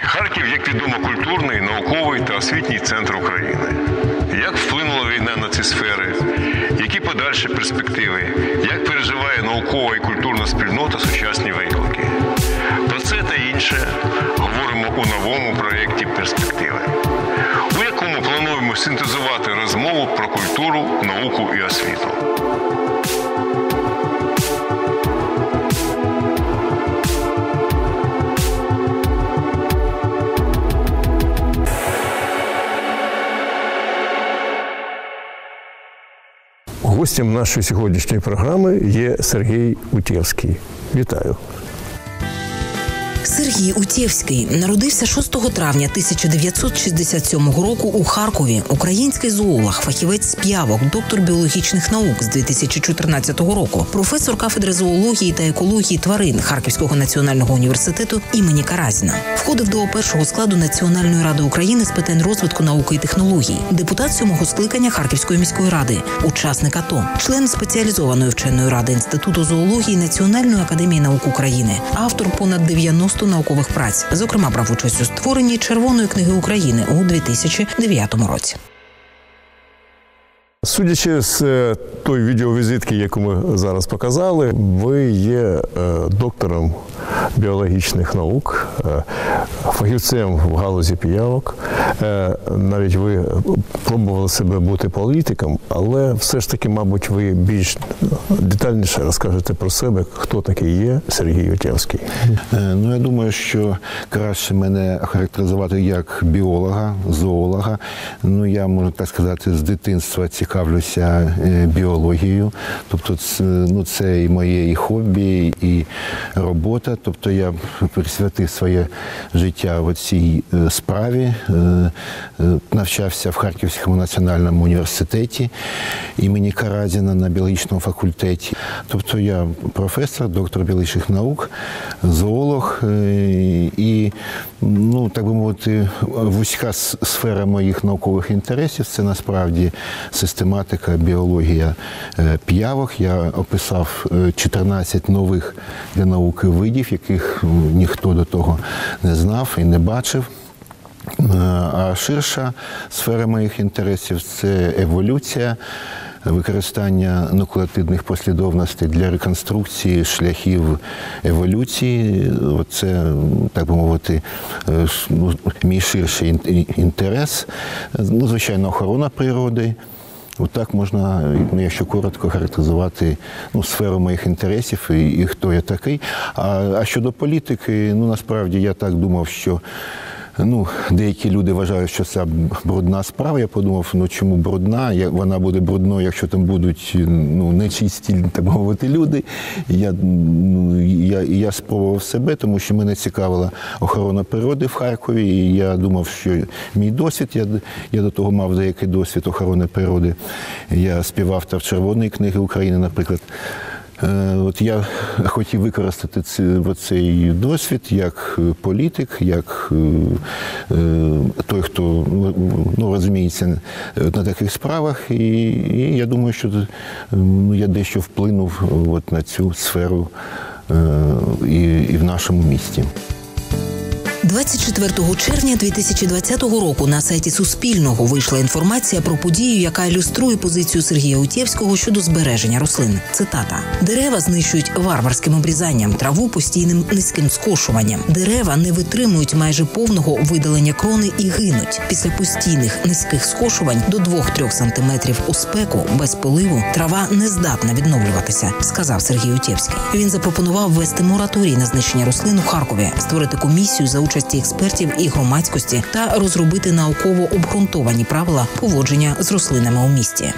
Харків, як відомо, культурний, науковий та освітній центр України. Як вплинула війна на ці сфери? Які подальші перспективи? Як переживає наукова і культурна спільнота сучасні виклики? Про це та інше говоримо у новому проєкті «Перспективи», у якому плануємо синтезувати розмову про культуру, науку і освіту. Гостем нашої сьогоднішньої програми є Сергій Утєвський. Вітаю. Сергій Утєвський народився 6 травня 1967 року у Харкові. Український зоолог, фахівець з п'явок, доктор біологічних наук з 2014 року, професор кафедри зоології та екології тварин Харківського національного університету імені Каразіна. Входив до першого складу Національної ради України з питань розвитку науки і технологій, депутат 7-го скликання Харківської міської ради, учасник АТО, член спеціалізованої вченої ради Інституту зоології Національної академії наук України, автор понад 90 наукових праць. Зокрема, брав участь у створенні Червоної книги України у 2009 році. Судячи з тої відеовізитки, яку ми зараз показали, ви є доктором біологічних наук, фахівцем в галузі піявок. Навіть ви пробували себе бути політиком, але все ж таки, мабуть, ви більш детальніше розкажете про себе, хто такий є Сергій Утєвський. Я думаю, що краще мене характеризувати як біолога, зоолога. Я, можу так сказати, з дитинства цікавлюся біологією. Тобто це і моє і хобі, і робота. Тобто я присвятив своє життя в цій справі. Навчався в Харківському національному університеті імені Каразіна на біологічному факультеті. Тобто я професор, доктор біологічних наук, зоолог і, так би мовити, вузька сфера моїх наукових інтересів – це насправді систематика, біологія п'явок. Я описав 14 нових для науки видів, яких ніхто до того не знав і не бачив. А ширша сфера моїх інтересів – це еволюція, використання нуклеотидних послідовностей для реконструкції шляхів еволюції. Це, так би мовити, мій ширший інтерес. Звичайно, охорона природи. Так можна, якщо коротко, характеризувати сферу моїх інтересів і хто я такий. А щодо політики, насправді я так думав, що деякі люди вважають, що це брудна справа. Я подумав, чому брудна? Вона буде брудною, якщо там будуть нечисті, так мовити, люди. Я спробував себе, тому що мене цікавила охорона природи в Харкові. І я думав, що мій досвід, я до того мав деякий досвід охорони природи. Я співавтор Червоної книги України, наприклад. Я хотів використати цей досвід як політик, як той, хто розуміється на таких справах. І я думаю, що я дещо вплинув на цю сферу і в нашому місті. 24 червня 2020 року на сайті Суспільного вийшла інформація про подію, яка ілюструє позицію Сергія Утєвського щодо збереження рослин. Цитата. «Дерева знищують варварським обрізанням, траву постійним низьким скошуванням. Дерева не витримують майже повного видалення крони і гинуть. Після постійних низьких скошувань до 2-3 сантиметрів у спеку, без поливу, трава не здатна відновлюватися», сказав Сергій Утєвський. Він запропонував ввести мораторій на знищення рослин у Харкові, створити комісію за участі експертів і громадськості та розробити науково обґрунтовані правила поводження з рослинами у місті.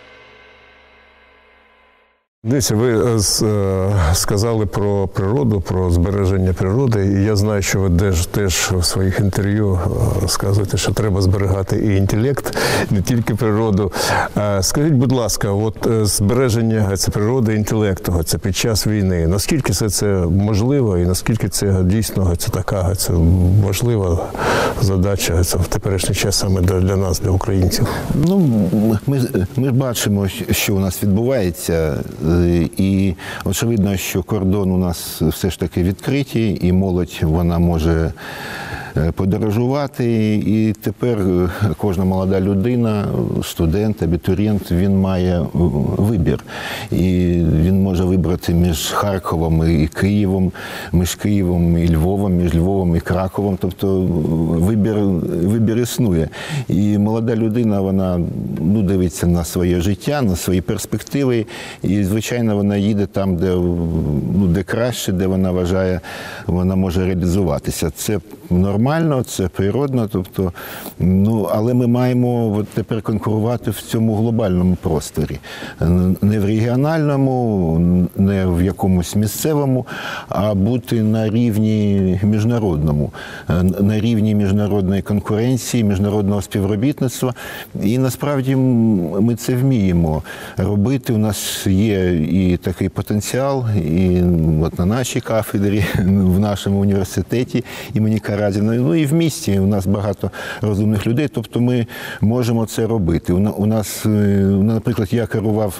Дивіться, ви сказали про природу, про збереження природи. І я знаю, що ви теж в своїх інтерв'ю розказуєте, що треба зберігати і інтелект, не тільки природу. Скажіть, будь ласка, збереження природи і інтелекту це під час війни. Наскільки це можливо і наскільки це дійсно така важлива задача в теперішній час саме для нас, для українців? Ми бачимо, що у нас відбувається. І очевидно, що кордон у нас все ж таки відкриті, і молодь, вона може подорожувати. І тепер кожна молода людина, студент, абітурієнт, він має вибір. І він може вибрати між Харковом і Києвом, між Києвом і Львовом, між Львовом і Краковом. Тобто вибір існує. І молода людина, вона дивиться на своє життя, на свої перспективи. І, звичайно, вона їде там, де краще, де вона вважає, вона може реалізуватися. Це нормально, це природно. Тобто, але ми маємо тепер конкурувати в цьому глобальному просторі. Не в регіональному, не в якомусь місцевому, а бути на рівні міжнародному, на рівні міжнародної конкуренції, міжнародного співробітництва. І насправді ми це вміємо робити. У нас є і такий потенціал, і от на нашій кафедрі, в нашому університеті імені Каразіна, і в місті у нас багато розумних людей, тобто ми можемо це робити. У нас, наприклад, я керував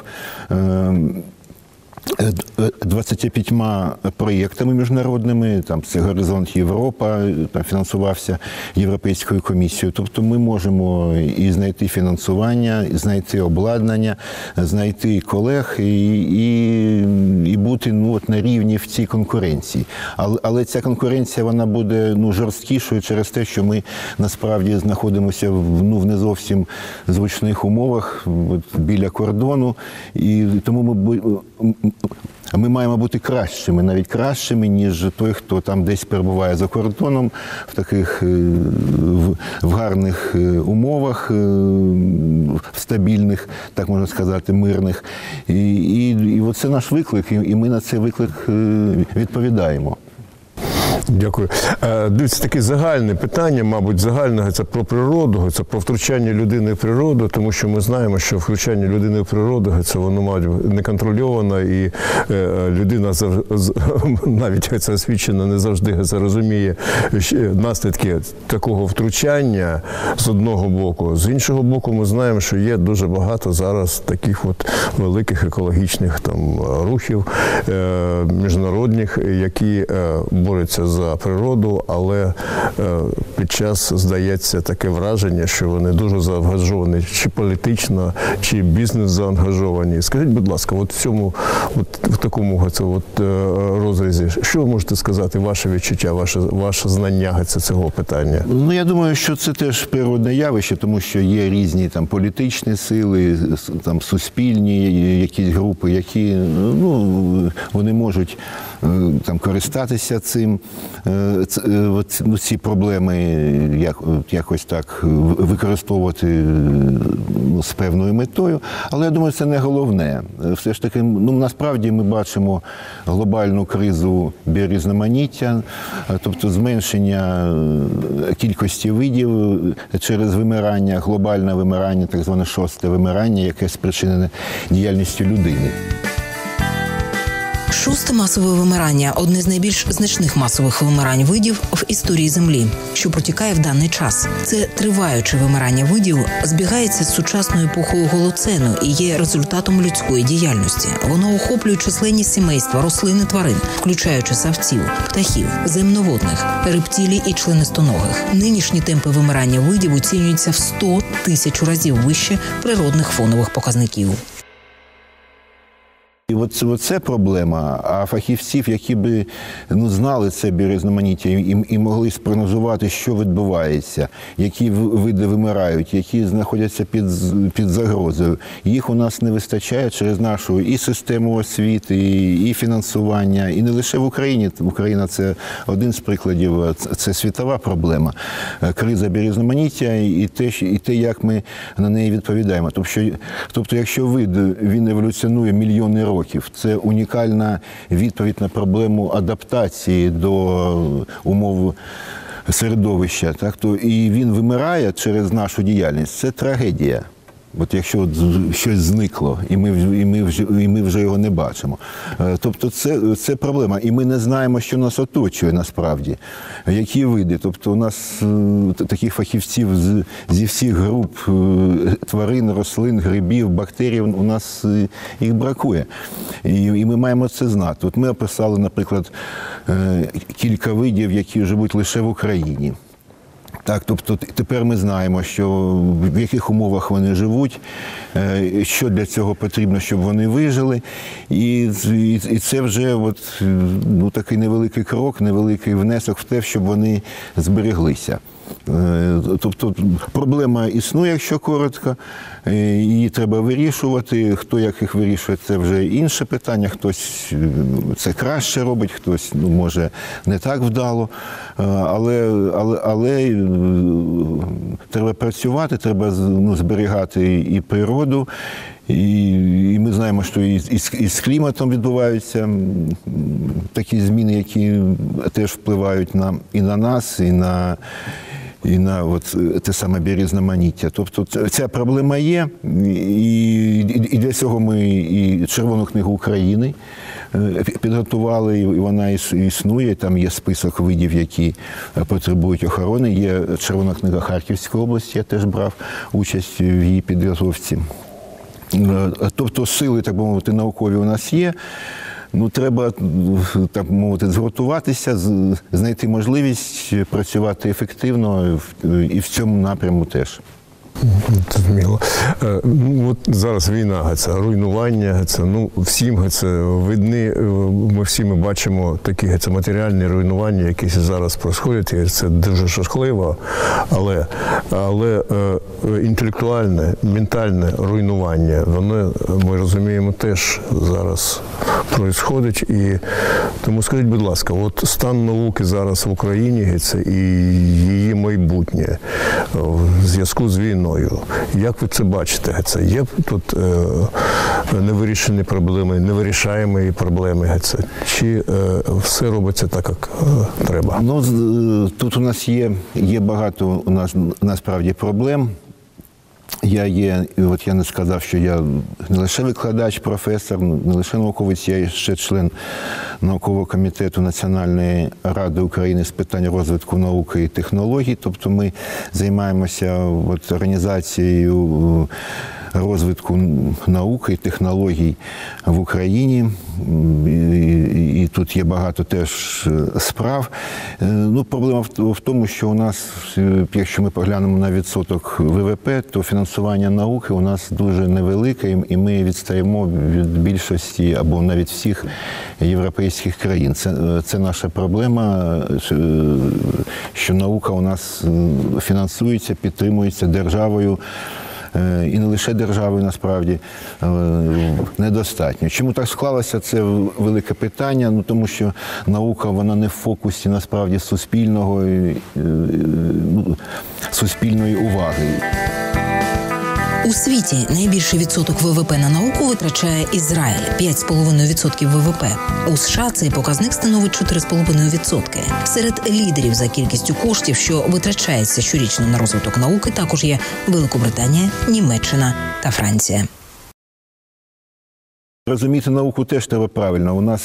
25 проєктами міжнародними, там це «Горизонт Європа», там фінансувався Європейською комісією. Тобто ми можемо і знайти фінансування, і знайти обладнання, знайти колег і бути на рівні в цій конкуренції. Але ця конкуренція, вона буде жорсткішою через те, що ми насправді знаходимося в не зовсім зручних умовах біля кордону, і тому ми маємо бути кращими, навіть кращими, ніж той, хто там десь перебуває за кордоном, в таких в гарних умовах, в стабільних, так можна сказати, мирних. І оце наш виклик, і ми на цей виклик відповідаємо. Дякую. Дивіться, таке загальне питання, мабуть, загальне, це про природу, це про втручання людини в природу, тому що ми знаємо, що втручання людини в природу, це воно, мабуть, неконтрольовано, і людина, навіть це освічена, не завжди це розуміє наслідки такого втручання з одного боку. З іншого боку, ми знаємо, що є дуже багато зараз таких от великих екологічних там рухів міжнародних, які борються за природу, але під час, здається, таке враження, що вони дуже заангажовані, чи політично, чи бізнес заангажовані. Скажіть, будь ласка, от в цьому, в такому розрізі, що ви можете сказати, ваше відчуття, ваше знання цього питання? Я думаю, що це теж природне явище, тому що є різні там політичні сили, там суспільні якісь групи, які вони можуть там користатися цим, ці проблеми якось так використовувати з певною метою. Але я думаю, це не головне. Все ж таки, насправді ми бачимо глобальну кризу біорізноманіття, тобто зменшення кількості видів через вимирання, глобальне вимирання, так зване шосте вимирання, яке спричинене діяльністю людини. Шосте масове вимирання – одне з найбільш значних масових вимирань видів в історії Землі, що протікає в даний час. Це триваюче вимирання видів збігається з сучасною епохою голоцену і є результатом людської діяльності. Воно охоплює численні сімейства рослин і тварин, включаючи савців, птахів, земноводних, рептилій і членистоногих. Нинішні темпи вимирання видів оцінюються в 100 000 разів вище природних фонових показників. І оце проблема. А фахівців, які би знали це біорізноманіття і могли спрогнозувати, що відбувається, які види вимирають, які знаходяться під загрозою, їх у нас не вистачає через нашу і систему освіти, і фінансування, і не лише в Україні. Україна – це один з прикладів, це світова проблема. Криза біорізноманіття і те, як ми на неї відповідаємо. Тобто, якщо вид, він еволюціонує мільйони років, це унікальна відповідь на проблему адаптації до умов середовища. І він вимирає через нашу діяльність. Це трагедія. Якщо щось зникло, і ми вже його не бачимо. Тобто це проблема. І ми не знаємо, що нас оточує насправді. Які види. Тобто у нас таких фахівців зі всіх груп тварин, рослин, грибів, бактерій, у нас їх бракує. І ми маємо це знати. Ми описали, наприклад, кілька видів, які живуть лише в Україні. Так, тобто тепер ми знаємо, що в яких умовах вони живуть, що для цього потрібно, щоб вони вижили. І це вже от, такий невеликий крок, невеликий внесок в те, щоб вони збереглися. Тобто проблема існує, якщо коротко, її треба вирішувати. Хто як їх вирішує, це вже інше питання. Хтось це краще робить, хтось може не так вдало. Але треба працювати, треба зберігати і природу. І ми знаємо, що і з кліматом відбуваються такі зміни, які теж впливають і на нас, і на от те саме біорізноманіття. Тобто ця проблема є, і для цього ми і Червону книгу України підготували, і вона існує. Там є список видів, які потребують охорони. Є Червона книга Харківської області, я теж брав участь в її підготовці. Тобто сили, так би мовити, наукові у нас є. Треба, так мовити, згуртуватися, знайти можливість працювати ефективно і в цьому напрямку теж. Зрозуміло. От зараз війна, руйнування, всім видні, ми бачимо такі матеріальні руйнування, які зараз происходять, і це дуже жахливо, але інтелектуальне, ментальне руйнування, воно, ми розуміємо, теж зараз происходить. І тому скажіть, будь ласка, от стан науки зараз в Україні і її майбутнє в зв'язку з війною. Як ви це бачите? Є тут невирішені проблеми, невирішаємо проблеми? Чи все робиться так, як треба? Тут у нас є багато насправді проблем. Я не сказав, що я не лише викладач, професор, не лише науковець, я ще член наукового комітету Національної ради України з питань розвитку науки і технологій. Тобто ми займаємося організацією розвитку науки і технологій в Україні. І тут є багато теж справ. Проблема в тому, що у нас, якщо ми поглянемо на відсоток ВВП, то фінансування науки у нас дуже невелике, і ми відстаємо від більшості або навіть всіх європейських країн. Це наша проблема, що наука у нас фінансується, підтримується державою. І не лише державою, насправді, недостатньо. Чому так склалося, це велике питання, тому що наука, вона не в фокусі, насправді, суспільної уваги. У світі найбільший відсоток ВВП на науку витрачає Ізраїль – 5,5% ВВП. У США цей показник становить 4,5%. Серед лідерів за кількістю коштів, що витрачається щорічно на розвиток науки, також є Великобританія, Німеччина та Франція. Розуміти науку теж треба правильно. У нас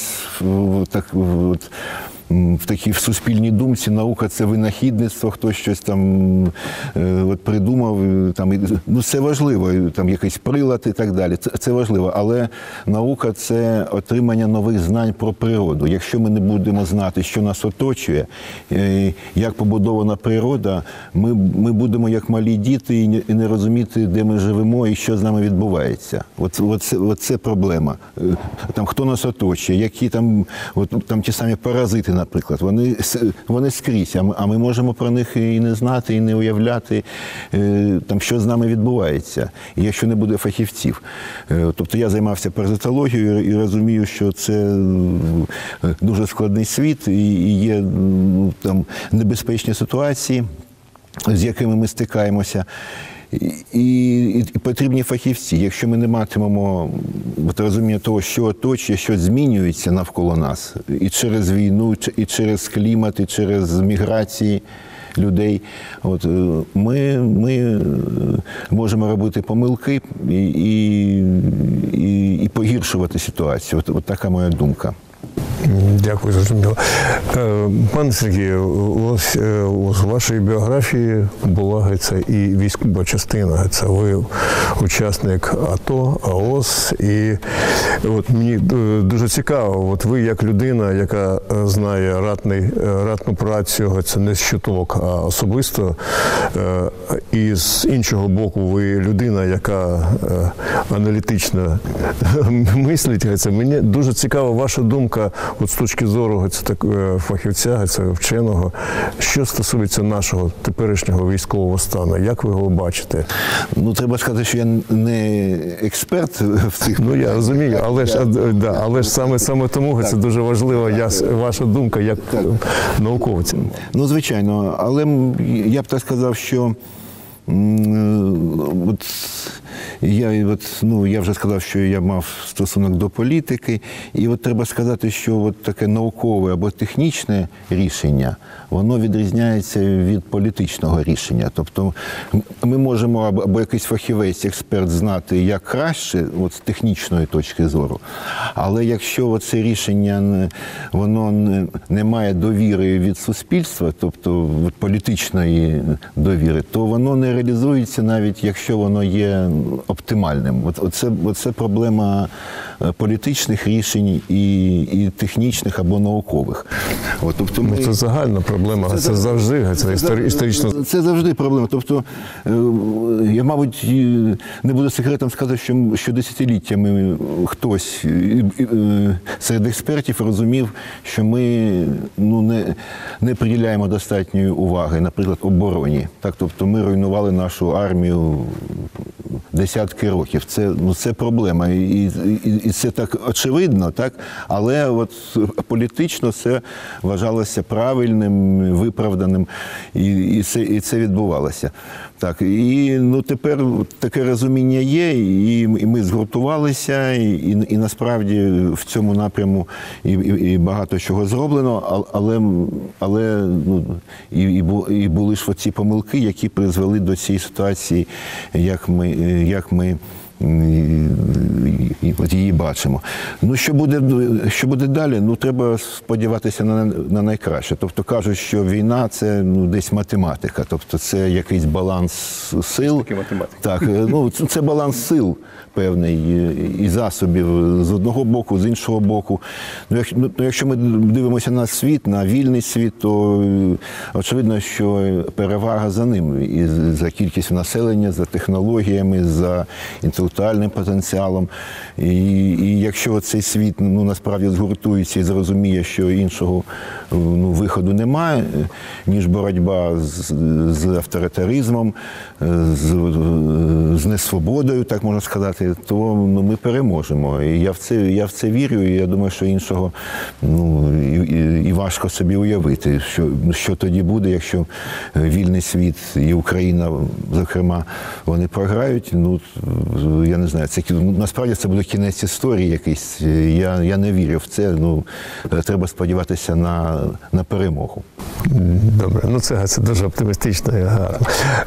в такій суспільній думці наука – це винахідництво, хтось щось там придумав. Це важливо, якийсь прилад і так далі. Це важливо, але наука – це отримання нових знань про природу. Якщо ми не будемо знати, що нас оточує, як побудована природа, ми будемо як малі діти і не розуміти, де ми живемо і що з нами відбувається. Оце проблема. Хто нас оточує, які там ті самі паразити, наприклад, вони скрізь, а ми можемо про них і не знати, і не уявляти, що з нами відбувається, і якщо не буде фахівців. Тобто я займався паразитологією і розумію, що це дуже складний світ, і є небезпечні ситуації, з якими ми стикаємося. І потрібні фахівці. Якщо ми не матимемо розуміння того, що оточує, що змінюється навколо нас, і через війну, і через клімат, і через міграції людей, ми можемо робити помилки і погіршувати ситуацію. От така моя думка. Дякую, зрозуміло. Пане Сергію, ось у вашій біографії була і військова частина. Це ви учасник АТО, АОС. І от мені дуже цікаво, от ви як людина, яка знає ратну працю, це не з чуток, а особисто. І з іншого боку, ви людина, яка аналітично мислить. Це мені дуже цікава ваша думка от з точки зору фахівця, вченого, що стосується нашого теперішнього військового стану. Як ви його бачите? Ну, треба сказати, що я не експерт в цих... Ну, я розумію, але ж саме тому це дуже важлива ваша думка як науковця. Ну, звичайно, але я б так сказав, що я вже сказав, що я мав стосунок до політики, і от треба сказати, що от таке наукове або технічне рішення, воно відрізняється від політичного рішення. Тобто ми можемо, або якийсь фахівець, експерт знати, як краще, от з технічної точки зору, але якщо це рішення, воно не має довіри від суспільства, тобто політичної довіри, то воно не реалізується, навіть якщо воно є оптимальним. Оце проблема політичних рішень і технічних або наукових. Тобто це загальна проблема, це завжди історично. Це завжди проблема. Тобто, я, мабуть, не буду секретом сказати, що десятиліттями хтось серед експертів розумів, що ми не приділяємо достатньої уваги, наприклад, обороні. Тобто ми руйнували нашу армію десятки років. Це проблема. І це так очевидно, так? Але от політично це вважалося правильним, виправданим, і це відбувалося. Так. І тепер таке розуміння є, і ми згуртувалися, і насправді в цьому напряму і багато чого зроблено, але і були ж оці помилки, які призвели до цієї ситуації, як ми її бачимо. Що буде далі? Треба сподіватися на найкраще. Тобто кажуть, що війна – це десь математика, тобто це якийсь баланс сил. Так, це баланс сил певний і засобів з одного боку, з іншого боку. Якщо ми дивимося на світ, на вільний світ, то очевидно, що перевага за ним. І за кількістю населення, за технологіями, за інтелектуальним потенціалом. І якщо цей світ насправді згуртується і зрозуміє, що іншого виходу немає, ніж боротьба з авторитаризмом, з несвободою, так можна сказати, то ми переможемо. І я в це вірю, і я думаю, що іншого і важко собі уявити, що тоді буде, якщо вільний світ і Україна, зокрема, вони програють. Я не знаю, насправді це буде кінець історії якийсь. Я не вірю в це. Треба сподіватися на перемогу. Добре, це дуже оптимістично і гарно.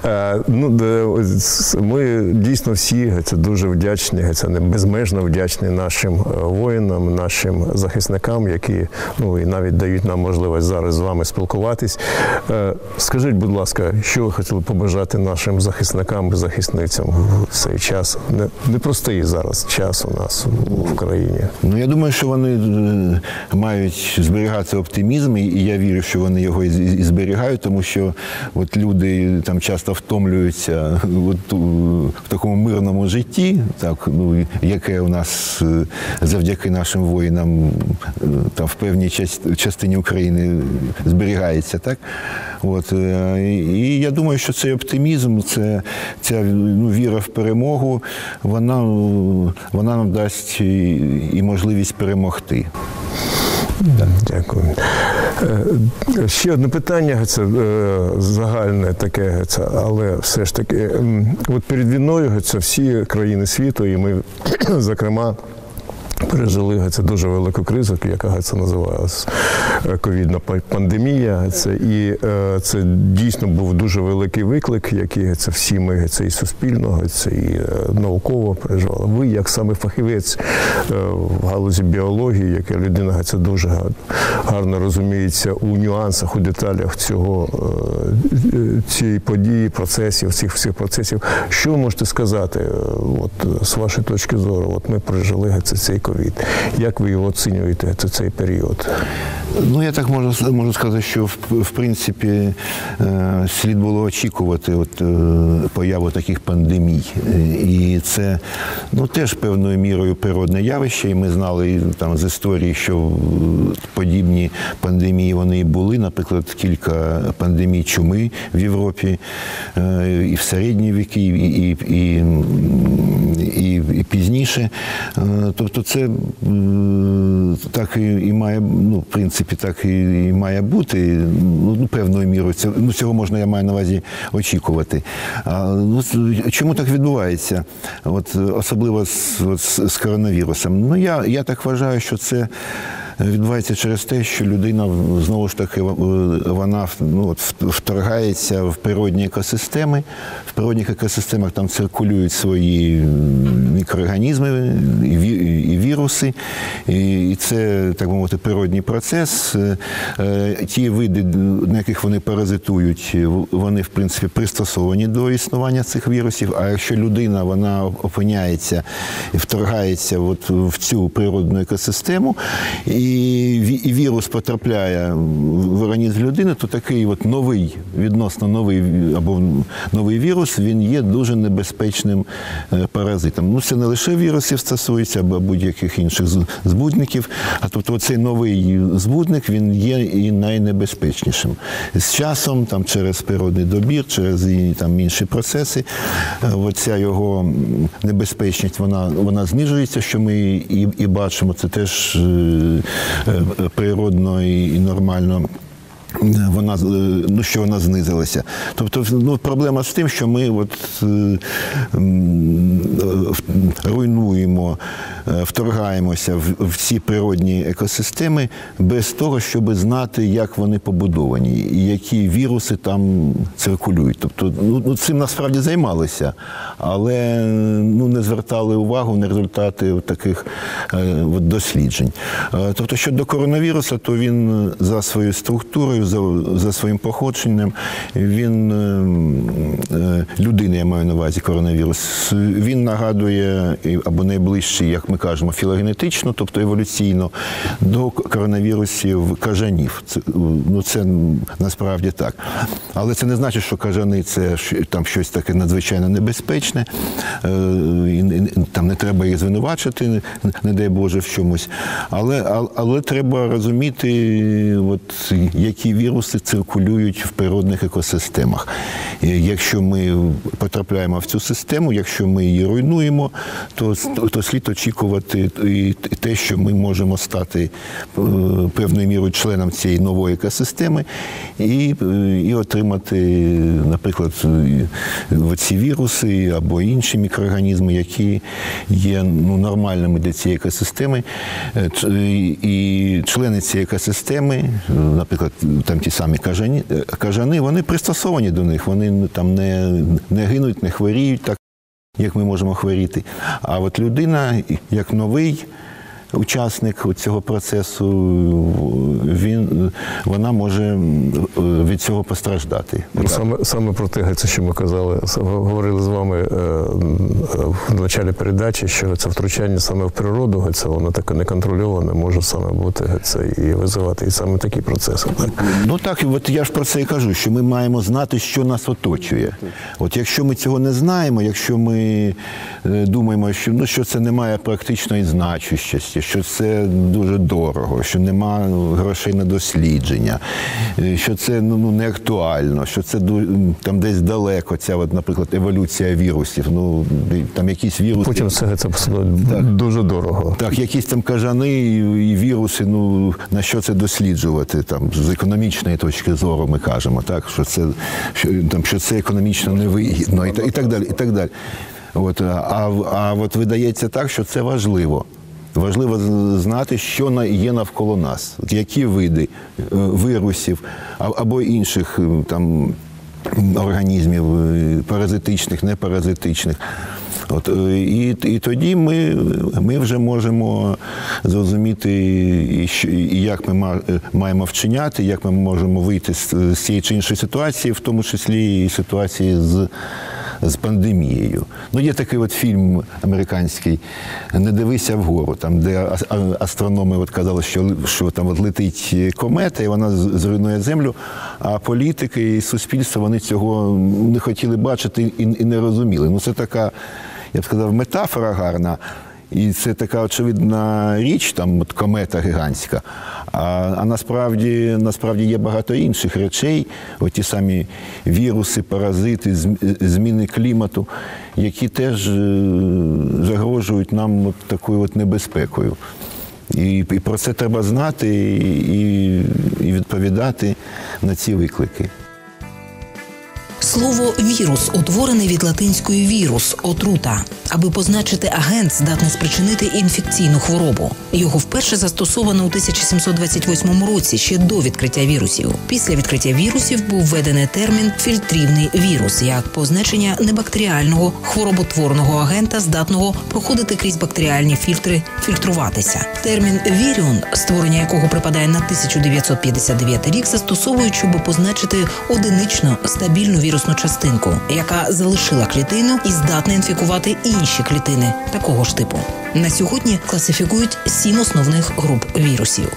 Ми дійсно всі дуже вдячні, безмежно вдячні нашим воїнам, нашим захисникам, які і навіть дають нам можливість зараз з вами спілкуватись. Скажіть, будь ласка, що ви хотіли побажати нашим захисникам і захисницям в цей час? Непростий зараз час у нас в країні. Я думаю, що вони мають зберігати оптимізм, і я вірю, що вони його і зберігають, тому що люди там часто втомлюються в такому мирному житті, так, яке у нас завдяки нашим воїнам там в певній частині України зберігається, так? І я думаю, що цей оптимізм, ця віра в перемогу, вона нам дасть і можливість перемогти. Дякую. Ще одне питання, це загальне таке, але все ж таки, от перед війною всі країни світу, і ми, зокрема, пережили це дуже велику кризу, яка це називалась ковідна пандемія. Це дійсно був дуже великий виклик, який це всі ми, це і суспільного, це і науково переживали. Ви, як саме фахівець в галузі біології, яка людина це дуже гарно розуміється у нюансах, у деталях цієї події, процесів, цих всіх процесів. Що ви можете сказати, з вашої точки зору? От ми пережили цей ковід. Як ви його оцінюєте, цей період? Я так можу сказати, що в принципі слід було очікувати появу таких пандемій. І це теж певною мірою природне явище. І ми знали з історії, що подібні пандемії вони і були. Наприклад, кілька пандемій чуми в Європі і в середні віки, і пізніше. Тобто це так і має, в принципі, так і має бути. Певною мірою. Цього можна, я маю на увазі, очікувати. Чому так відбувається? Особливо з коронавірусом. Я так вважаю, що це відбувається через те, що людина, знову ж таки, вона вторгається в природні екосистеми. В природних екосистемах там циркулюють свої мікроорганізми і віруси. І це, так би мовити, природній процес. Ті види, на яких вони паразитують, вони, в принципі, пристосовані до існування цих вірусів. А якщо людина, вона опиняється і вторгається в цю природну екосистему, і вірус потрапляє в організм людини, то такий відносно новий вірус, він є дуже небезпечним паразитом. Це не лише вірусів стосується, або будь-яких інших збудників, а тобто цей новий збудник, він є і найнебезпечнішим. З часом, через природний добір, через інші процеси, ця його небезпечність, вона знижується, що ми і бачимо, це теж природно і нормально. Що вона знизилася. Тобто, проблема з тим, що ми руйнуємо, вторгаємося в ці природні екосистеми без того, щоб знати, як вони побудовані і які віруси там циркулюють. Тобто, цим насправді займалися, але не звертали увагу на результати таких досліджень. Тобто, щодо коронавірусу, то він за своєю структурою, за своїм походженням, він, людина, я маю на увазі, коронавірус, він нагадує, або найближчий, як ми кажемо, філогенетично, тобто еволюційно, до коронавірусів кажанів. Це насправді так. Але це не значить, що кажани – це там щось таке надзвичайно небезпечне, там не треба їх звинувачити, не дай Боже, в чомусь. Але треба розуміти, які віруси циркулюють в природних екосистемах. Якщо ми потрапляємо в цю систему, якщо ми її руйнуємо, то слід очікувати і те, що ми можемо стати певною мірою членом цієї нової екосистеми і отримати, наприклад, ці віруси або інші мікроорганізми, які є нормальними для цієї екосистеми. І члени цієї екосистеми, наприклад, там ті самі кажани, вони пристосовані до них, вони там не гинуть, не хворіють так, як ми можемо хворіти. А людина, як новий учасник цього процесу, вона може від цього постраждати. Саме про те, що ми говорили з вами в початку передачі, що це втручання саме в природу, це воно таке неконтрольоване, може саме бути і визивати і саме такі процеси. Так? Так, я ж про це і кажу, що ми маємо знати, що нас оточує. Якщо ми цього не знаємо, якщо ми думаємо, що це не має практичної значущості, що це дуже дорого, що нема грошей на дослідження, що це не актуально, що це там десь далеко, ця, наприклад, еволюція вірусів. Там якісь віруси... Потім це дуже дорого. Так, якісь там кажани і віруси, на що це досліджувати? Там, з економічної точки зору ми кажемо, так, що це економічно невигідно і так далі, і так далі. А видається так, що це важливо. Важливо знати, що є навколо нас, які види вірусів або інших там організмів, паразитичних, непаразитичних. І тоді ми вже можемо зрозуміти, і як ми маємо вчиняти, як ми можемо вийти з цієї чи іншої ситуації, в тому числі і ситуації з пандемією. Є такий фільм американський «Не дивися вгору», там, де астрономи казали, що там летить комета, і вона зруйнує Землю, а політики і суспільство, вони цього не хотіли бачити і не розуміли. Це така, я б сказав, метафора гарна, і це така очевидна річ, там комета гігантська. А насправді є багато інших речей, ті самі віруси, паразити, зміни клімату, які теж загрожують нам такою небезпекою. І про це треба знати і відповідати на ці виклики. Слово «вірус» утворене від латинської «вірус» – отрута, аби позначити агент, здатний спричинити інфекційну хворобу. Його вперше застосовано у 1728 році, ще до відкриття вірусів. Після відкриття вірусів був введений термін «фільтрівний вірус» як позначення небактеріального хвороботворного агента, здатного проходити крізь бактеріальні фільтри, фільтруватися. Термін «віріон», створення якого припадає на 1959 рік, застосовують, щоб позначити одиничну стабільну вірусну частинку, яка залишила клітину і здатна інфікувати інші клітини такого ж типу. На сьогодні класифікують 7 основних груп вірусів.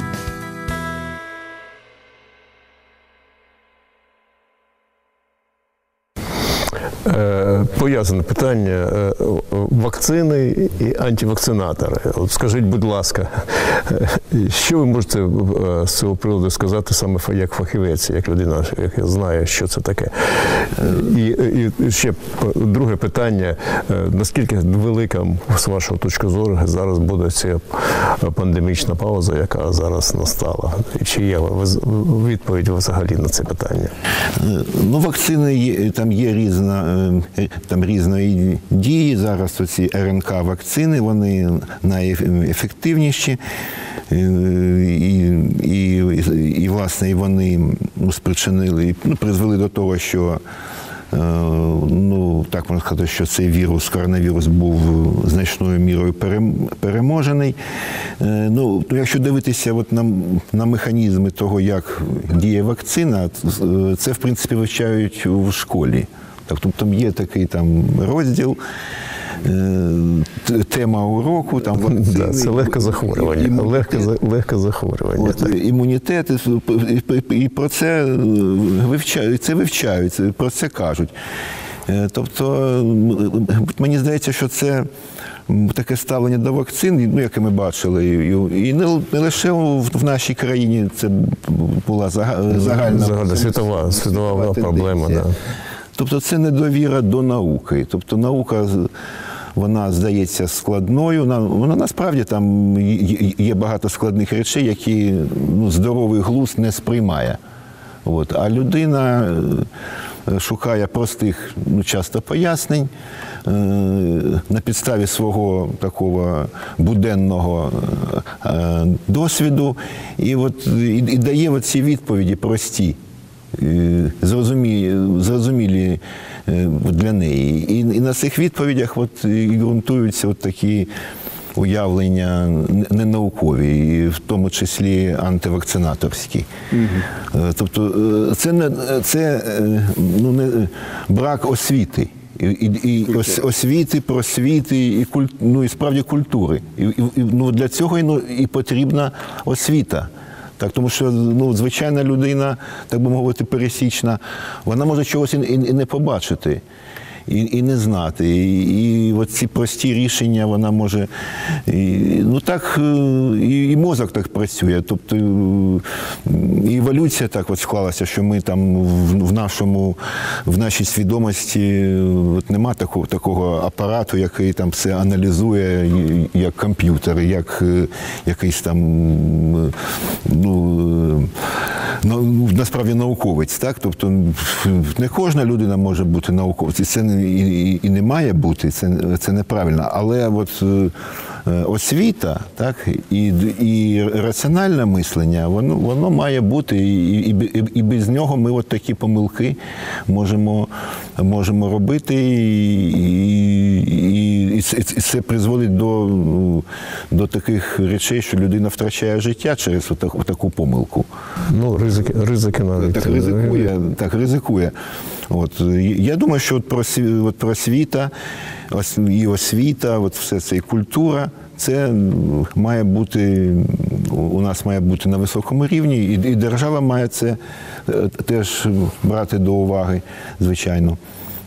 Пов'язане питання вакцини і антивакцинатори. Скажіть, будь ласка, що ви можете з цього приводу сказати саме як фахівець, як людина, яка знає, що це таке? І ще друге питання, наскільки велика, з вашої точки зору, зараз буде ця пандемічна пауза, яка зараз настала? Чи є відповідь взагалі на це питання? Вакцини, там є різної дії. Зараз оці РНК-вакцини, вони найефективніші. І власне, вони спричинили, призвели до того, що так можна сказати, що цей вірус, коронавірус, був значною мірою переможений. Якщо дивитися на механізми того, як діє вакцина, це, в принципі, вивчають в школі. Тобто є такий розділ, тема уроку, вакцини. Це легке захворювання. Легке захворювання. Імунітет, і про це вивчають, про це кажуть. Тобто, мені здається, що це таке ставлення до вакцин, яке ми бачили, і не лише в нашій країні, це була загальна світова проблема. Да. Тобто це недовіра до науки. Тобто наука, вона здається складною, вона насправді там є багато складних речей, які здоровий глузд не сприймає. А людина шукає простих, часто пояснень на підставі свого такого буденного досвіду і дає ці відповіді прості, зрозумілі для неї. І на цих відповідях і ґрунтуються такі уявлення ненаукові, і в тому числі антивакцинаторські. Тобто це не брак освіти. Освіти, просвіти і справді культури. Для цього і потрібна освіта. Тому що звичайна людина, так би мовити, пересічна, вона може чогось і не побачити, і не знати. І ці прості рішення вона може... І мозок так працює. Тобто і еволюція так склалася, що ми там в нашій свідомості нема такого апарату, який там все аналізує, як комп'ютер, як якийсь там, насправді науковець. Тобто не кожна людина може бути науковцем. Це і не має бути, це неправильно. Але освіта, так, і раціональне мислення, воно має бути, і без нього ми от такі помилки можемо робити, і це призводить до таких речей, що людина втрачає життя через таку помилку. Ну, ризики навіть. Так, ризикує. Я думаю, що про освіта, і освіта, все це, і культура, це має бути, у нас має бути на високому рівні, і держава має це теж брати до уваги, звичайно,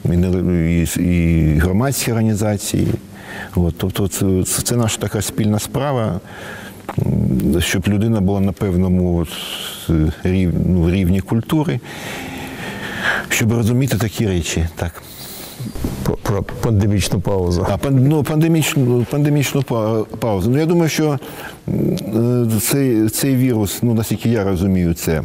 і громадські організації. Тобто це наша така спільна справа, щоб людина була на певному рівні культури, щоб розуміти такі речі. Так. Про пандемічну паузу. Пандемічну паузу. Я думаю, що цей вірус, наскільки я розумію це,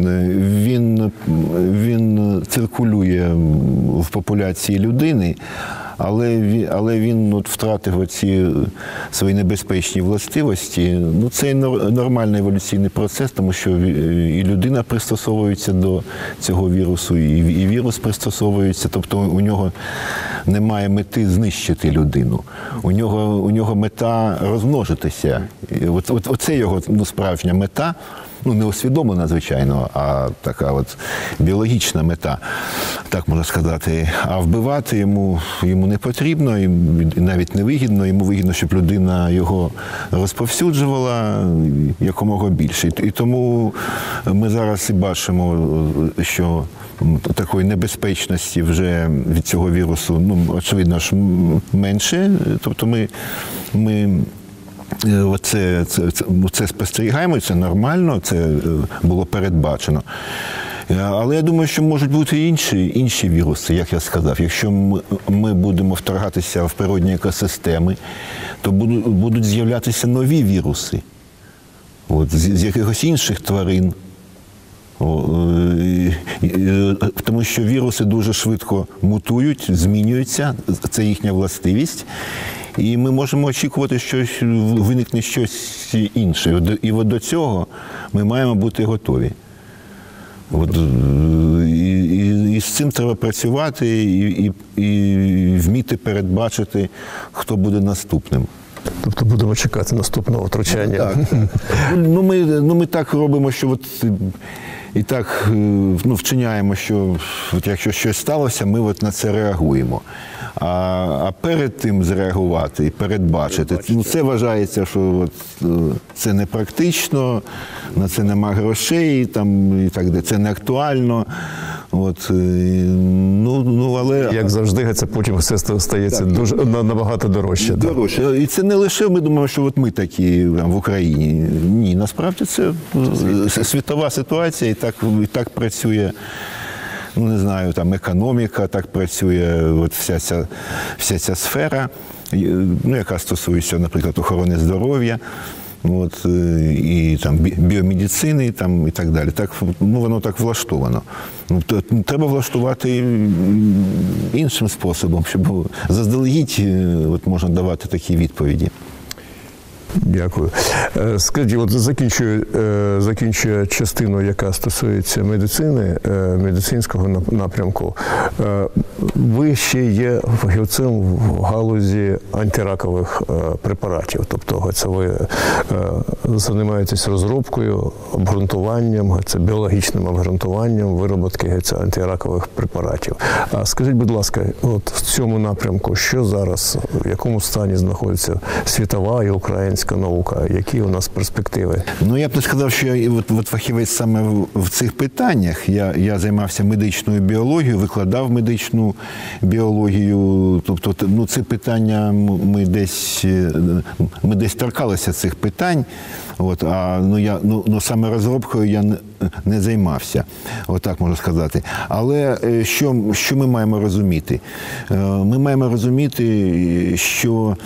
він циркулює в популяції людини, але він втратив оці свої небезпечні властивості. Це нормальний еволюційний процес, тому що і людина пристосовується до цього вірусу, і вірус пристосовується. Тобто у нього немає мети знищити людину. У нього мета розмножитися. Оце його справжня мета. Не усвідомлена, звичайно, а така біологічна мета, так можна сказати. А вбивати йому не потрібно, і навіть не вигідно. Йому вигідно, щоб людина його розповсюджувала якомога більше. І тому ми зараз і бачимо, що такої небезпечності вже від цього вірусу, очевидно ж, менше. Тобто ми це спостерігаємо, це нормально, це було передбачено. Але я думаю, що можуть бути інші віруси, як я сказав. Якщо ми будемо вторгатися в природні екосистеми, то будуть з'являтися нові віруси з якихось інших тварин. Тому що віруси дуже швидко мутують, змінюються, це їхня властивість. І ми можемо очікувати, що виникне щось інше. І до цього ми маємо бути готові. І з цим треба працювати, і вміти передбачити, хто буде наступним. Тобто будемо чекати наступного втручання. Так. Ми так робимо, що і так вчиняємо, що якщо щось сталося, ми на це реагуємо. А перед тим зреагувати і передбачити, це вважається, що це не практично, на це нема грошей, і так далі, це не актуально. Але... Як завжди, це потім все стається дуже набагато дорожче. Дорожче. І це не лише ми думаємо, що ми такі в Україні. Ні, насправді це світова ситуація, і так працює. Не знаю, економіка, так працює вся ця сфера, яка стосується, наприклад, охорони здоров'я, і біомедицини, і так далі. Воно так влаштовано. Треба влаштувати іншим способом, щоб заздалегідь можна давати такі відповіді. Дякую. Скажіть, закінчує частину, яка стосується медицини, медицинського напрямку. Ви ще є фахівцем в галузі антиракових препаратів. Тобто це ви займаєтесь розробкою, обґрунтуванням, це біологічним обґрунтуванням виробки антиракових препаратів. А скажіть, будь ласка, в цьому напрямку, що зараз, в якому стані знаходиться світова і українська наука? Які у нас перспективи? Я б не сказав, що я фахівець саме в цих питаннях. Я займався медичною біологією, викладав медичну біологію. Тобто, ці питання, ми десь торкалися цих питань. Саме розробкою я не займався, так можна сказати. Але що ми маємо розуміти? Ми маємо розуміти, що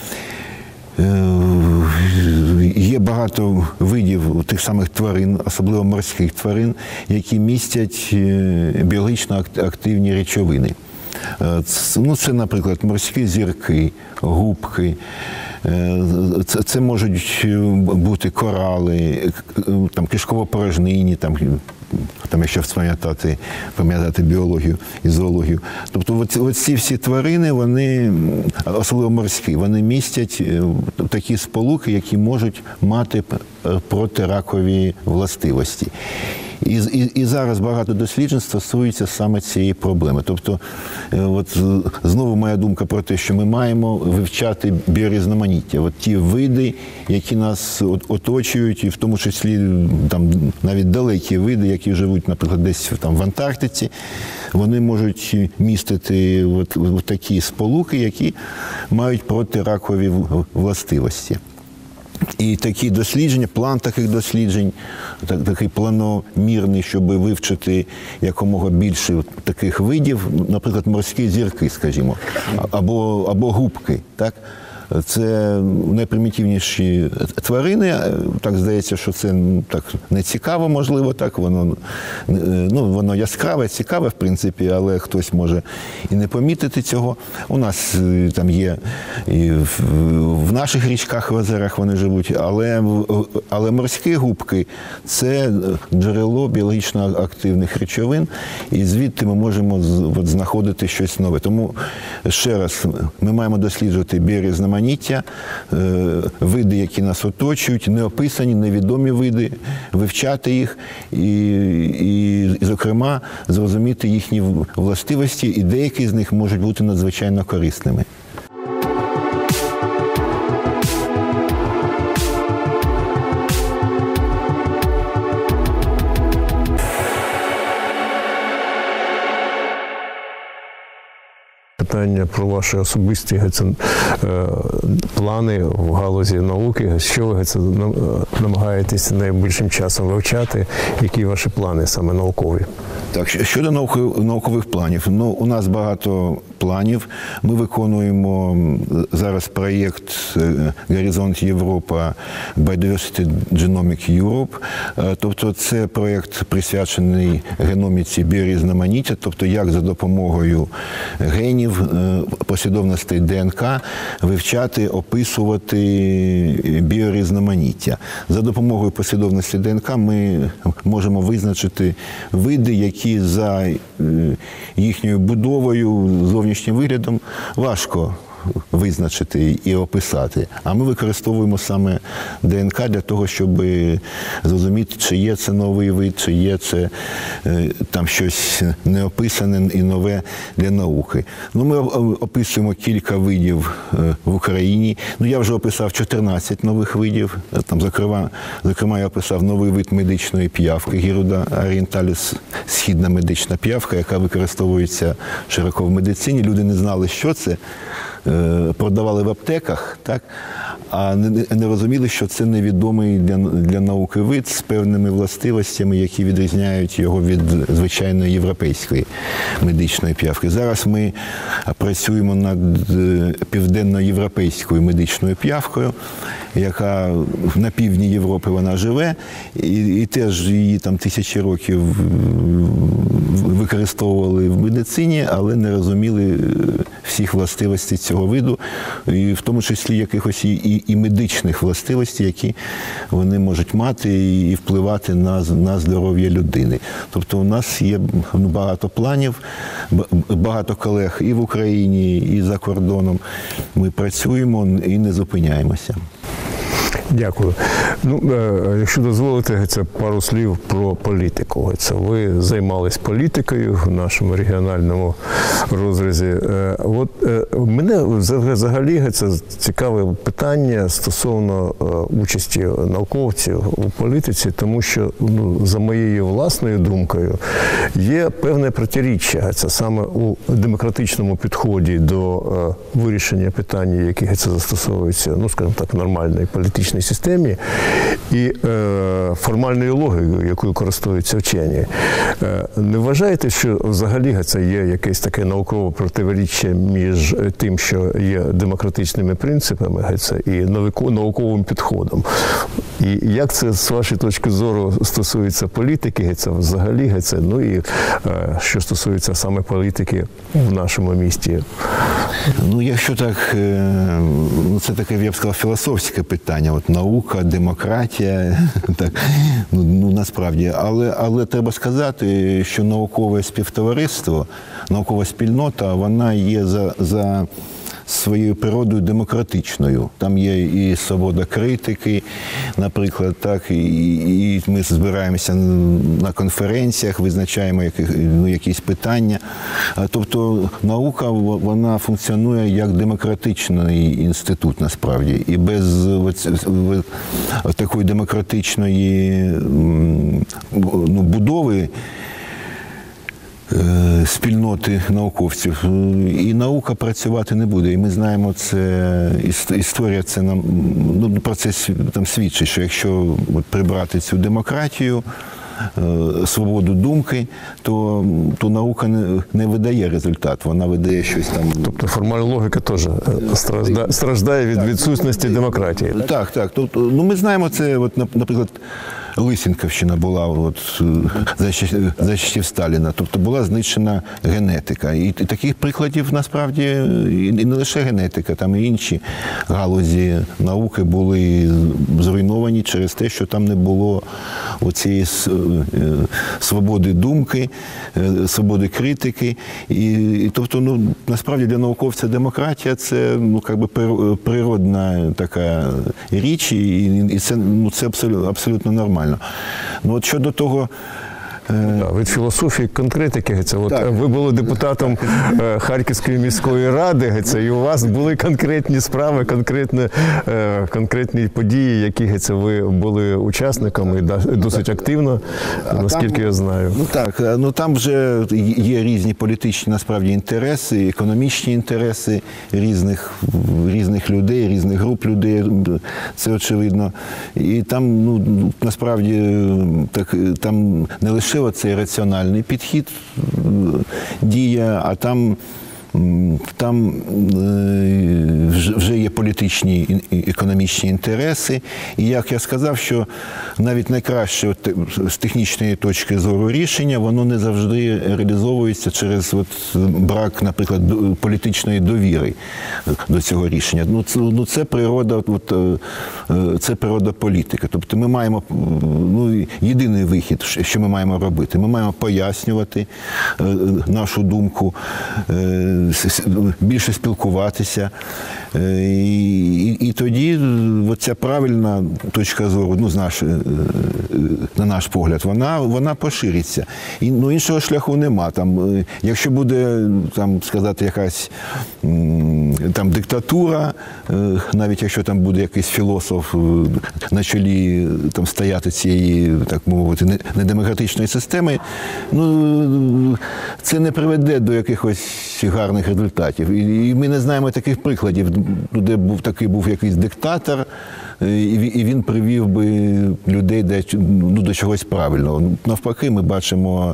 є багато видів тих самих тварин, особливо морських тварин, які містять біологічно активні речовини. Це, наприклад, морські зірки, губки, Це можуть бути корали, там, кишково-порожнинні, там, якщо пам'ятати біологію і зоологію. Тобто оці всі тварини, вони, особливо морські, вони містять такі сполуки, які можуть мати протиракові властивості. І зараз багато досліджень стосується саме цієї проблеми. Тобто, от знову моя думка про те, що ми маємо вивчати біорізноманіття. От ті види, які нас оточують, і в тому числі там, навіть далекі види, які живуть, наприклад, десь там, в Антарктиці, вони можуть містити от такі сполуки, які мають протиракові властивості. І такі дослідження, план таких досліджень, такий планомірний, щоб вивчити якомога більше таких видів, наприклад, морські зірки, скажімо, або губки, так? Це найпримітивніші тварини. Так здається, що це так не цікаво, можливо, так. Воно яскраве, цікаве, в принципі, але хтось може і не помітити цього. У нас там є і в наших річках, в озерах вони живуть, але морські губки – це джерело біологічно активних речовин, і звідти ми можемо знаходити щось нове. Тому, ще раз, ми маємо досліджувати біорізноманіття, види, які нас оточують, неописані, невідомі види, вивчати їх і, зокрема, зрозуміти їхні властивості, і деякі з них можуть бути надзвичайно корисними. Питання про ваші особисті плани в галузі науки. Що ви намагаєтесь найближчим часом вивчати? Які ваші плани саме наукові? Так, щодо наукових планів. У нас багато планів. Ми виконуємо зараз проєкт «Горизонт Європа Biodiversity Genomic Europe». Тобто це проєкт присвячений геноміці біорізноманіття, тобто як за допомогою генів, послідовностей ДНК вивчати, описувати біорізноманіття. За допомогою послідовності ДНК ми можемо визначити види, які за їхньою будовою, зовнішнім виглядом важко визначити і описати. А ми використовуємо саме ДНК для того, щоб зрозуміти, чи є це новий вид, чи є це там щось неописане і нове для науки. Ми описуємо кілька видів в Україні. Я вже описав 14 нових видів. Там, зокрема, я описав новий вид медичної п'явки, Гіруда орієнталіс, східна медична п'явка, яка використовується широко в медицині. Люди не знали, що це. Продавали в аптеках, так? А не розуміли, що це невідомий для науки вид з певними властивостями, які відрізняють його від звичайної європейської медичної п'явки. Зараз ми працюємо над південноєвропейською медичною п'явкою, яка на півдні Європи вона живе, і теж її там тисячі років використовували в медицині, але не розуміли всіх властивостей цього виду, і в тому числі якихось і медичних властивостей, які вони можуть мати і впливати на здоров'я людини. Тобто у нас є багато планів, багато колег і в Україні, і за кордоном. Ми працюємо і не зупиняємося. Дякую. Якщо дозволите, це пару слів про політику. Ви займались політикою в нашому регіональному розрізі. Мене взагалі це цікаве питання стосовно участі науковців у політиці, тому що, за моєю власною думкою, є певне протиріччя. Це саме у демократичному підході до вирішення питань, які застосовуються, скажімо так, в нормальній політичній системі, і формальною логікою, якою користуються вчені. Не вважаєте, що взагалі це є якесь таке наукове протиріччя між тим, що є демократичними принципами і науковим підходом? І як це, з вашої точки зору, стосується політики, взагалі, і що стосується саме політики в нашому місті? Ну, якщо так, ну, це таке, я б сказав, філософське питання. От наука, демократія, так, ну, насправді. Але треба сказати, що наукове співтовариство, наукова спільнота, вона є за своєю природою демократичною. Там є і свобода критики, наприклад, так, і ми збираємося на конференціях, визначаємо якісь питання. Тобто наука, вона функціонує як демократичний інститут, насправді. І без такої демократичної будови спільноти науковців, і наука працювати не буде. І ми знаємо, це історія це нам, ну, про це там свідчить, що якщо прибрати цю демократію, свободу думки, то наука не видає результат, вона видає щось там. Тобто формальна логіка теж страждає від відсутності демократії. Так. Тобто, ну, ми знаємо це, от, наприклад, Лисенківщина була от, за часів Сталіна, тобто була знищена генетика. І таких прикладів, насправді, і не лише генетика, там і інші галузі науки були зруйновані через те, що там не було оцієї свободи думки, свободи критики. І тобто, ну, насправді для науковця демократія – це, ну, якби природна така річ, і це, ну, це абсолютно нормально. Ну, от щодо того, від філософії конкретики, ви були депутатом Харківської міської ради, і у вас були конкретні справи, конкретні події, які ви були учасниками досить активно, наскільки я знаю. Ну так, ну там вже є різні політичні, насправді, інтереси, економічні інтереси різних людей, різних груп людей, це очевидно. І там, ну, насправді, так, там не лише цей раціональний підхід діє, а там вже є політичні і економічні інтереси. І як я сказав, що навіть найкраще з технічної точки зору рішення, воно не завжди реалізовується через брак, наприклад, політичної довіри до цього рішення. Ну, це природа, це природа політики. Тобто ми маємо, ну, єдиний вихід, що ми маємо робити. Ми маємо пояснювати нашу думку, більше спілкуватися. І тоді ця правильна точка зору, ну, на наш погляд, вона пошириться. І, ну, іншого шляху нема. Там, якщо буде, там, сказати, якась там диктатура, навіть якщо там буде якийсь філософ на чолі там стояти цієї, так мовити, недемократичної системи, ну, це не приведе до якихось гарних результатів. І ми не знаємо таких прикладів, де був якийсь диктатор, і він привів би людей до чогось правильного. Можливо, ми бачимо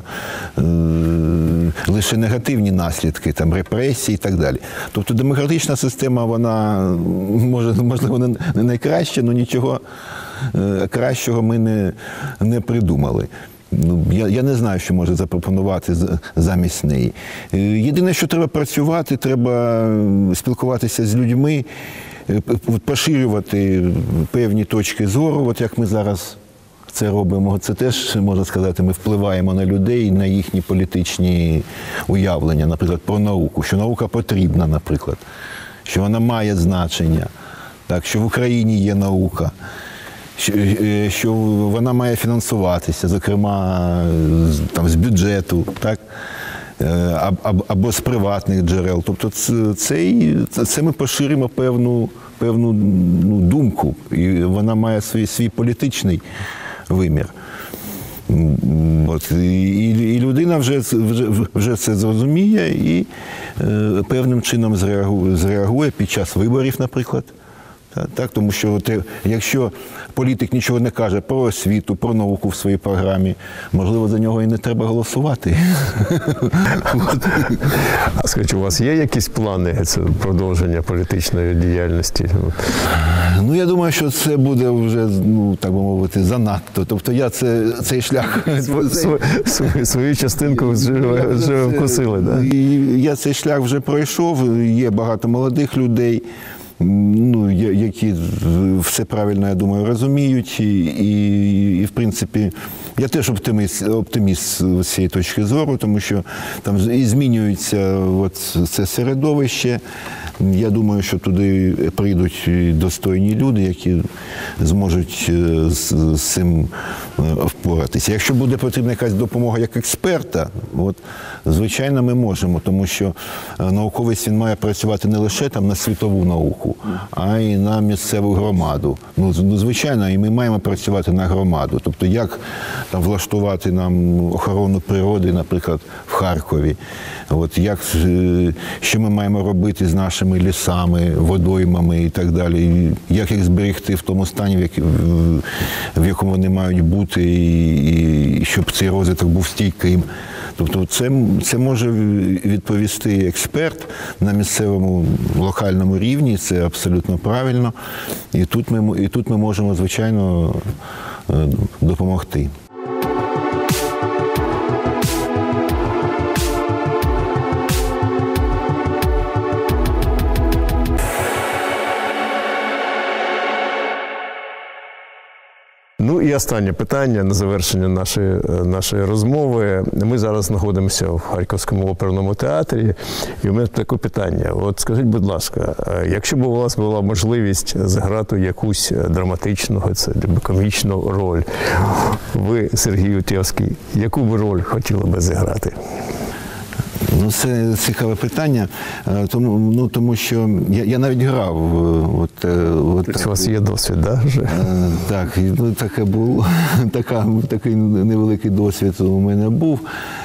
лише негативні наслідки, там, репресії і так далі. Тобто демократична система, вона, можливо, не найкраща, але нічого кращого ми не придумали. Я не знаю, що може запропонувати замість неї. Єдине, що треба працювати, треба спілкуватися з людьми, поширювати певні точки зору, от як ми зараз це робимо. Це теж, можна сказати, ми впливаємо на людей, на їхні політичні уявлення, наприклад, про науку, що наука потрібна, наприклад, що вона має значення, так, що в Україні є наука, що вона має фінансуватися, зокрема, там, з бюджету, так, або з приватних джерел. Тобто це ми поширимо певну думку, і вона має свій політичний вимір. І людина вже це зрозуміє і певним чином зреагує під час виборів, наприклад. Так, тому що якщо політик нічого не каже про освіту, про науку в своїй програмі, можливо, за нього і не треба голосувати. А скажіть, у вас є якісь плани продовження політичної діяльності? Ну, я думаю, що це буде вже, так би мовити, занадто. Тобто я цей шлях... Свою частинку вже вкусили, так? Да? Я цей шлях вже пройшов, є багато молодих людей, які все правильно, я думаю, розуміють. І в принципі, я теж оптиміст з цієї точки зору, тому що там і змінюється це середовище. Я думаю, що туди прийдуть достойні люди, які зможуть з цим впоратися. Якщо буде потрібна якась допомога як експерта, звичайно, ми можемо, тому що науковець він має працювати не лише там на світову науку, а й на місцеву громаду. Звичайно, і ми маємо працювати на громаду. Тобто, як там влаштувати нам охорону природи, наприклад, в Харкові, що ми маємо робити з нашими лісами, водоймами і так далі, як їх зберегти в тому стані, в якому вони мають бути, і щоб цей розвиток був стійким. Тобто це може відповісти експерт на місцевому локальному рівні, це абсолютно правильно. І тут ми можемо, звичайно, допомогти. Ну і останнє питання на завершення нашої розмови. Ми зараз знаходимося в Харківському оперному театрі, і у мене таке питання. От скажіть, будь ласка, якщо б у вас була можливість заграти якусь драматичну, комічну роль, ви, Сергій Утєвський, яку б роль хотіли би зіграти? Це цікаве питання, тому що я навіть грав. У вас є досвід, так? Так, такий невеликий досвід у мене був.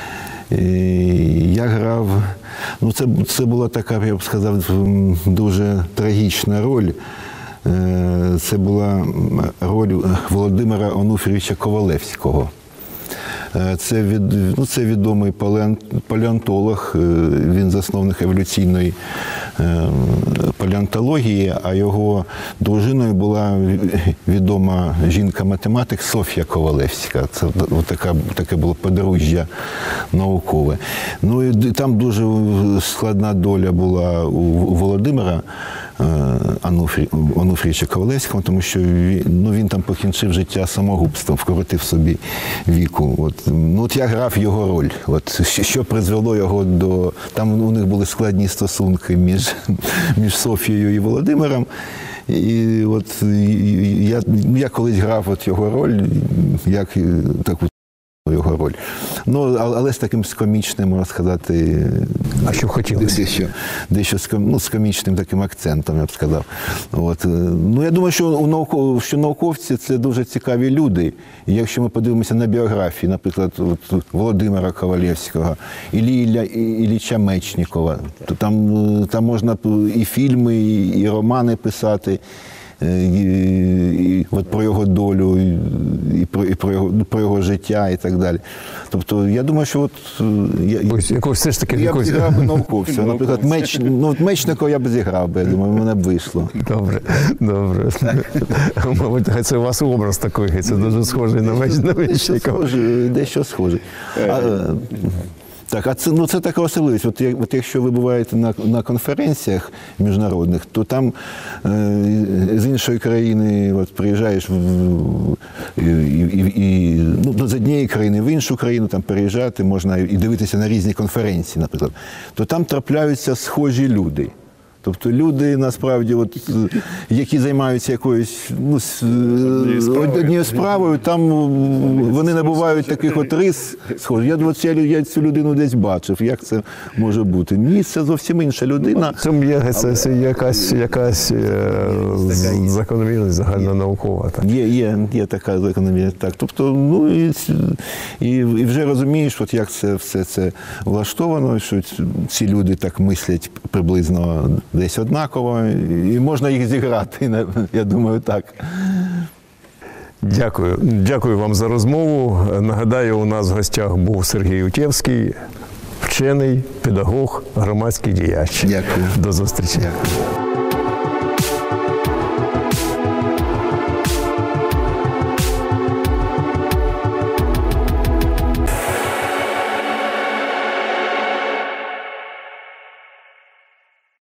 Я грав, це була така, я б сказав, дуже трагічна роль. Це була роль Володимира Онуфрійовича Ковалевського. Це відомий палеонтолог, він засновник еволюційної палеонтології, а його дружиною була відома жінка-математик Софія Ковалевська. Це таке було подружжя наукове. І там дуже складна доля була у Володимира Онуфрійовича Ковалевського, тому що він там покінчив життя самогубством, вкоротив собі віку. От я грав його роль. Що призвело його до... Там у них були складні стосунки між Софією і Володимиром. І я колись грав його роль, як таку його роль. Але з таким комічним, можна сказати... А що хотілося? Дещо з комічним таким акцентом, я б сказав. Я думаю, що науковці – це дуже цікаві люди. І якщо ми подивимося на біографії, наприклад, Володимира Ковалевського, Ілліча Мечнікова, то там можна і фільми, і романи писати, про його долю, і про його життя і так далі. Тобто, я думаю, що я б зіграв науковця. Наприклад, Мечникова я б зіграв, я думаю, мене б вийшло. Добре. Мабуть, це у вас образ такий, це дуже схожий на Мечникова. Дещо схожий. Так, це така особливість. От якщо ви буваєте на конференціях міжнародних, то там з іншої країни приїжджаєш з однієї країни в іншу країну, там переїжджати можна і дивитися на різні конференції, наприклад, то там трапляються схожі люди. Тобто люди, насправді, які займаються якоюсь однією справою, там вони набувають таких рис схожих. Я цю людину десь бачив, як це може бути. Ні, це зовсім інша людина. Цьому є якась закономірність загальнонаукова. Є така закономірність. Так. Тобто, і вже розумієш, як це все це влаштовано, що ці люди так мислять приблизно десь однаково, і можна їх зіграти, я думаю, так. Дякую. Дякую вам за розмову. Нагадаю, у нас в гостях був Сергій Утєвський, вчений, педагог, громадський діяч. Дякую. До зустрічі. Дякую.